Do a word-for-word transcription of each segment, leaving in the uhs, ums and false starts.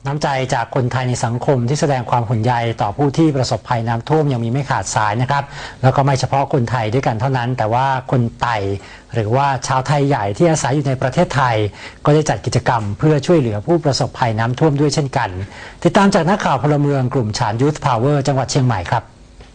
น้ำใจจากคนไทยในสังคมที่แสดงความห่วงใยต่อผู้ที่ประสบภัยน้ำท่วมยังมีไม่ขาดสายนะครับแล้วก็ไม่เฉพาะคนไทยด้วยกันเท่านั้นแต่ว่าคนไต่หรือว่าชาวไทยใหญ่ที่อาศัยอยู่ในประเทศไทยก็ได้จัดกิจกรรมเพื่อช่วยเหลือผู้ประสบภัยน้ำท่วมด้วยเช่นกันติดตามจากนักข่าวพลเมืองกลุ่มฉานยูธพาวเวอร์จังหวัดเชียงใหม่ครับ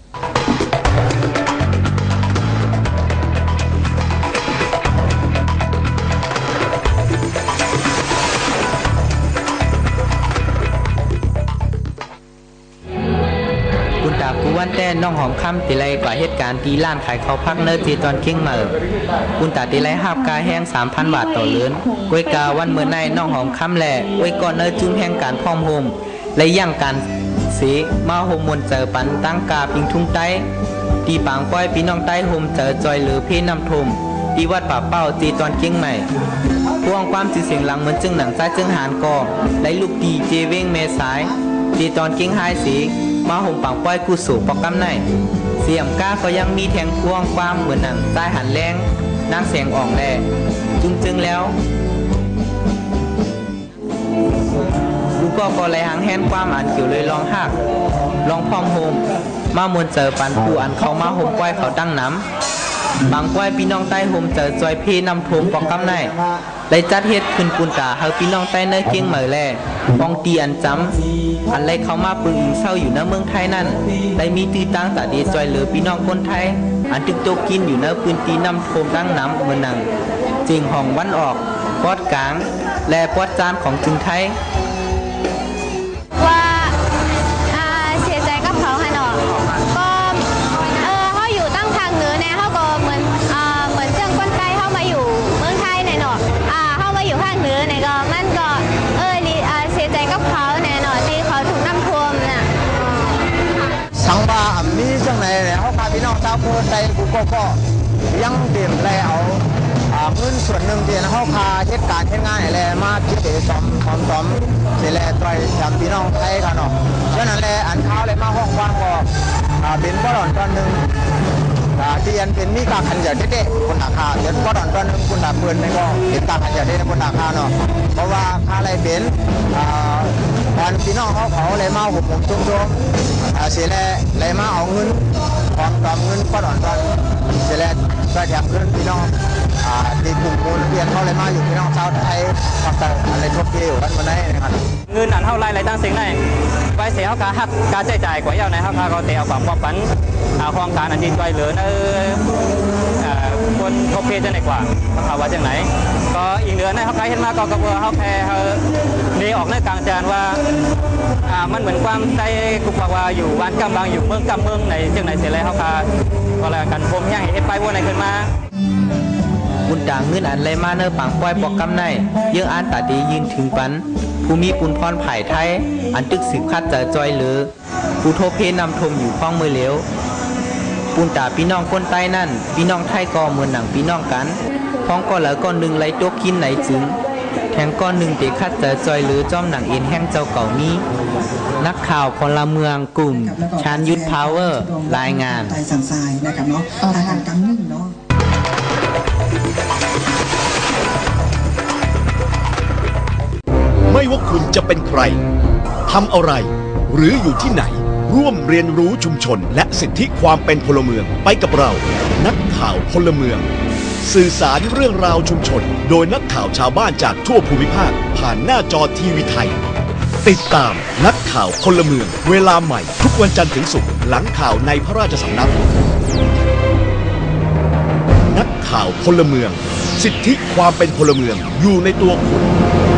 กูวันแต่น้องหอมค่ำตีไรกว่าเหตุการณ์ตีล้านขายข้าวพักเนื้อจีตอนเข่งเมอคุณตาตีไรห้าบกาแห้ง สามพัน บาทต่อเลือนกวยกาวันเมื่อในน้องหอมค่ำแหล่กวยก่อนเนื้อจุ้งแห่งการพร้อมโฮมและย่างการสีมาโฮมมนเจอปันตั้งกาปิงทุ่งไต้ตีปางก้อยพี่น้องใต้โฮมเจอจอยหรือพี่น้ำทมตีวัดป่าเป้าตีตอนเข่งใหม่พวงความสีเสียงหลังเหมือนจึงหนังซ้ายจึงหานกอไล่ลูกตีเจเว้งเมสายตีตอนเข่งหายสีมาห่มปังป้อยกูสู่ปอกกำในเสียมก้าก็ยังมีแทงพ่วงความเหมือนหนังใต้หันแรงนางแสงอ่องแลจึงจึงแล้วกูก็ก็ไหลหางแหนความอันเกี่ยวเลยลองหักลองพองโฮมมามวนเจอปันผู้อันเขามาห่มป้อยเขาตั้งน้ำบางป้อยพี่น้องใต้ห่มเจอจอยพี่นำทมปอกกำในได้จัดเฮ็ดขึ้นปุนตาเฮาพี่น้องใต้เนื้อเคียงเหมือแลปองตีอันจำอันไรเขามาปึงอิงเศร้าอยู่ในเมืองไทยนั่นได้มีตีตั้งตาดีจอยเหลือพี่น้องคนไทยอันตึกโตกินอยู่ในปืนตีน้ำโทมตั้งน้ำเมืองนังจิงห้องวันออกปอดกลางและปอดจานของจึงไทยว่าเสียใจกับเขาให้หนอก็เออเขาอยู่ตั้งทางเหนือเนี่ยเขาก็เหมือนเหมือนเจ้าคนไทยเขามาอยู่เมืองไทยเนี่ยหนอเขามาอยู่ภาคเหนือเนี่ยก็มันก็เออนี่เสียใจกับเขาเนี่ยหนอที่เขาถูกน้ำท่วมน่ะสังว่ามีจังไหนเนี่ยเขาพาพี่น้องชาวโพธิ์ไทยกูก็ก็ยังเตรียมแล้วเงินส่วนหนึ่งที่เขาพาเหตุการณ์เหตุงานอะไรมาที่เตะซ้อมซ้อมซ้อมเสร็จแล้วต่อยจากพี่น้องไทยกันเนาะฉะนั้นแหละอันเท้าเลยมาห้องว่างก็เป็นก้อนตอนหนึ่งที่ยันเป็นมีการขันเยอะเด็ดๆคนหนาคาเดี๋ยวก้อนตอนหนึ่งคนหนาเปื่อนนี่ก็เป็นการขันเยอะเด็ดคนหนาคาเนาะเพราะว่าคาอะไรเป็นตอนพี่น้องเขาเขาเลยมาหุบผมจุ่มๆเสร็จแล้วเลยมาเอาเงินความตอมเงินก้อนตอนเสร็จแล้วก็แถมเงินพี่น้องที่กลุ่มคนเปลี่ยนเขาเลยมาอยู่พี่น้องชาวไทยภาคใต้อะไรทุกที่อยู่กันมาได้นะครับเงินอันเท่าไรไรตั้งสิ่งไหนไปเสียเขาการหักการใช้จ่ายกว่าเยอะในเขาก็เตะเอาความป้องกันเอาโครงการอันที่ช่วยเหลือเออคนเขาเพจจะไหนกว่าเขาว่าจากไหนก็อีกเหนือในเขาใครเห็นมาก็กระเบื้อเขาแค่เขาเนออกในกลางจานว่ามันเหมือนความใจกุกว่าอยู่บ้านกำบังอยู่เมืองกำเมืองในจังไหนเสียแล้วเขาค่ะก็เลยกันผมย่างเห็นไปวนไหนขึ้นมาบุญต่างเงินอันไรมาเนอปังป้อยปอกกำในเยื่ออันตาดียืนถึงปันผู้มีปุนพรไผ่ไทยอันตึกสืบคัดเจอจอยหรือผู้โทเพนำทมอยู่ข้องมือเหลวปุนตาพี่น้องคนใต้นั่นพี่น้องไทยก็เหมือนหนังพี่น้องกันพ้องก็เหลือก้อนหนึ่งไรโต๊ะกินไหนจึงแทงก้อนหนึ่งเตะคัดเจอจอยหรือจอมหนังเอ็นแห้งเจ้าเก่านี้นักข่าวพลเมืองกลุ่มชานยุทธพาวเวอร์รายงานไทยสันทรายนะครับเนาะอาการกังนึ่งเนาะไม่ว่าคุณจะเป็นใครทำอะไรหรืออยู่ที่ไหนร่วมเรียนรู้ชุมชนและสิทธิความเป็นพลเมืองไปกับเรานักข่าวพลเมืองสื่อสารเรื่องราวชุมชนโดยนักข่าวชาวบ้านจากทั่วภูมิภาคผ่านหน้าจอทีวีไทยติดตามนักข่าวพลเมืองเวลาใหม่ทุกวันจันทร์ถึงศุกร์หลังข่าวในพระราชสำนักนักข่าวพลเมืองสิทธิความเป็นพลเมืองอยู่ในตัวคุณ